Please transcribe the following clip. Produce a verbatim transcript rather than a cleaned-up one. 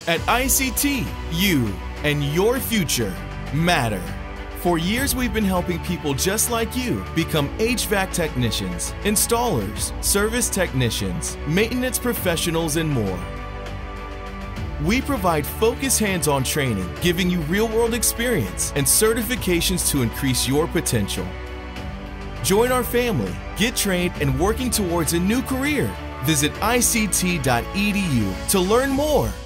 At I C T, you and your future matter. For years, we've been helping people just like you become H V A C technicians, installers, service technicians, maintenance professionals, and more. We provide focused hands-on training, giving you real-world experience and certifications to increase your potential. Join our family, get trained, and working towards a new career. Visit I C T dot E D U to learn more.